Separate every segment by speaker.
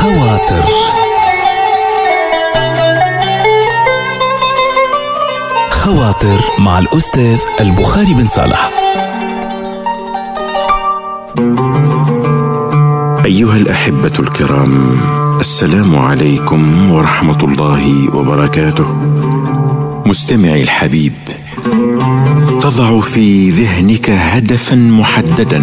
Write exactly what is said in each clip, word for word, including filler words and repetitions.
Speaker 1: خواطر. خواطر مع الأستاذ البخاري بن صالح.
Speaker 2: أيها الأحبة الكرام، السلام عليكم ورحمة الله وبركاته. مستمعي الحبيب، تضع في ذهنك هدفا محددا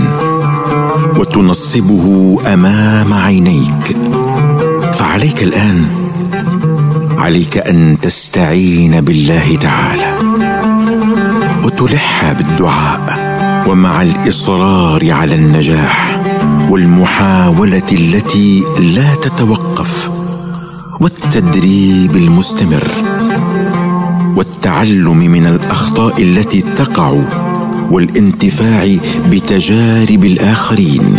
Speaker 2: وتنصبه أمام عينيك، فعليك الآن عليك أن تستعين بالله تعالى وتلح بالدعاء، ومع الإصرار على النجاح والمحاولة التي لا تتوقف والتدريب المستمر والتعلم من الأخطاء التي تقع والانتفاع بتجارب الآخرين،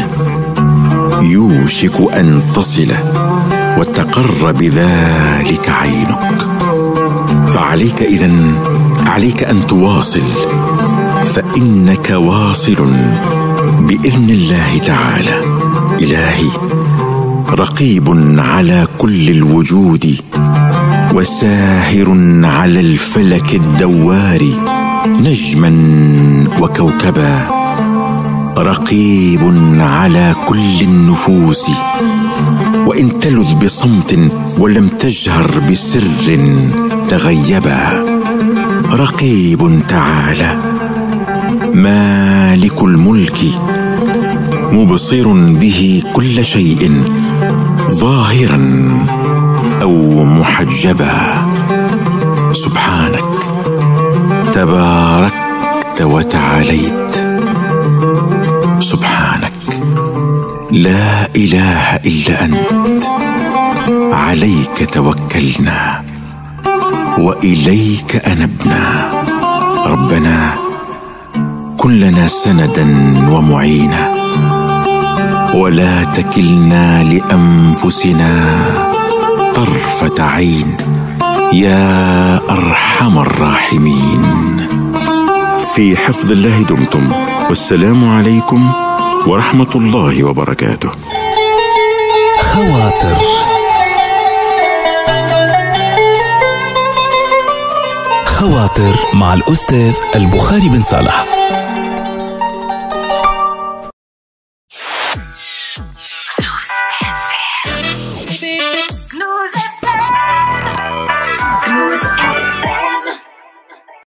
Speaker 2: يوشك أن تصل وتقر بذلك عينك. فعليك إذن عليك أن تواصل، فإنك واصل بإذن الله تعالى. إلهي رقيب على كل الوجود، وساهر على الفلك الدوار، نجما وكوكبا، رقيب على كل النفوس، وإن تلذ بصمت ولم تجهر بسر تغيبا، رقيب تعالى مالك الملك، مبصر به كل شيء ظاهرا أو محجبا. سبحانك تباركت وتعاليت، سبحانك لا إله إلا أنت، عليك توكلنا وإليك أنبنا. ربنا كن لنا سندا ومعينا، ولا تكلنا لأنفسنا طرفة عين، يا أرحم الراحمين. في حفظ الله دمتم، والسلام عليكم ورحمة الله وبركاته.
Speaker 1: خواطر. خواطر مع الأستاذ البخاري بن صالح.